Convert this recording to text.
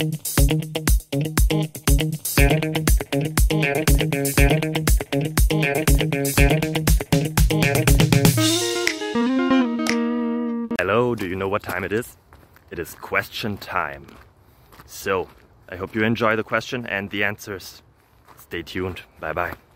Hello, do you know what time it is? It is question time. So, I hope you enjoy the question and the answers. Stay tuned. Bye bye.